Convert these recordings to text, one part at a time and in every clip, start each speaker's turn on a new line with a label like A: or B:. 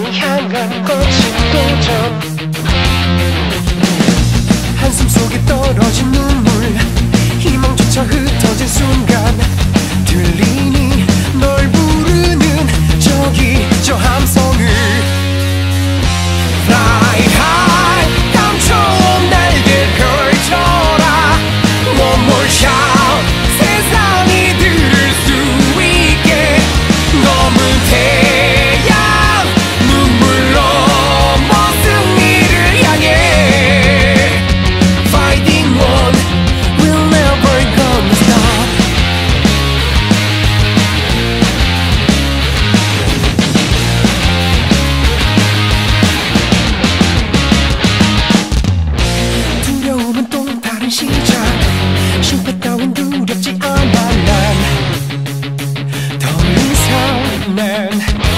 A: 향한 거친 도전. 한숨 속에 떨어진 눈물, 희망조차 흩어진 순간 들리니 널 부르는 저기 저 함성을. Fly high, 감춰온 날개 펼쳐라. One more shout, 세상이 들을 수 있게. 검은 태양, 눈물로 먼 승리를 향해. Fighting on, we'll never gonna stop. 두려움은 또 다른 시작. 실패 따윈 두렵지 않아. 난 더 이상 난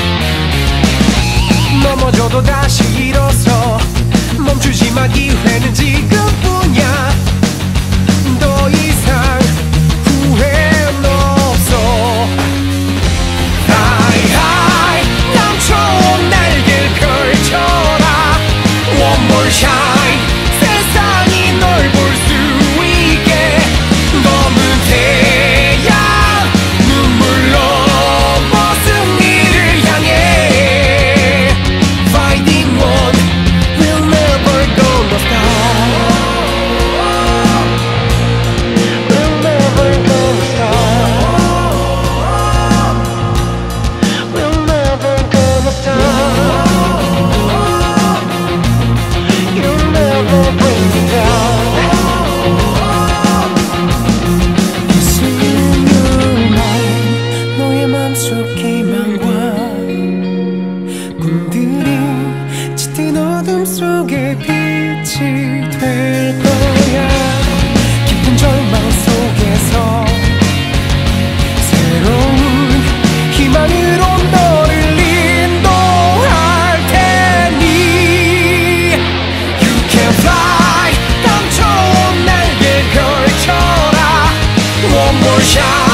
A: 넘어져도 다시 일어서 멈추지 마. 기회는 지금뿐이야. 더 이상 후회는 없어. Fly high, 감춰온 날개를 펼쳐라. One more shine, 세상이 널 볼 수 있게. 검은 태양, 눈물로 먼 승리를 향해. Fighting on, we'll never gonna stop. We'll never gonna stop. We'll never gonna stop. You'll never bring me down. 너의 맘속 희망과 꿈들이 짙은 어둠 속에 빛이 될 거야. 깊은 절망 속에서 새로운 희망으로 너를 인도할 테니. You can fly, 감춰온 날개 펼쳐라. One more shot,